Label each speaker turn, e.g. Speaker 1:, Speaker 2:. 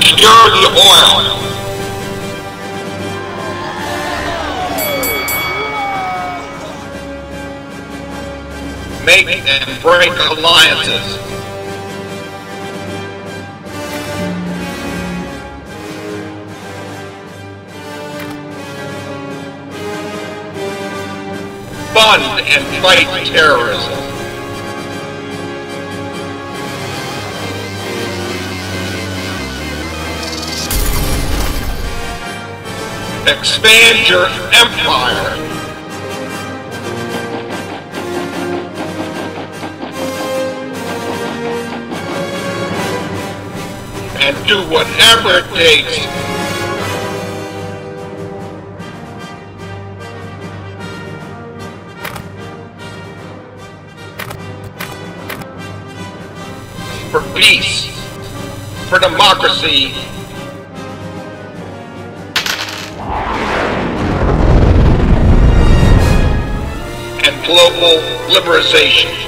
Speaker 1: Secure the oil. Make and break alliances. Fund and fight terrorism. Expand your empire. And do whatever it takes for peace, for democracy, and global liberation.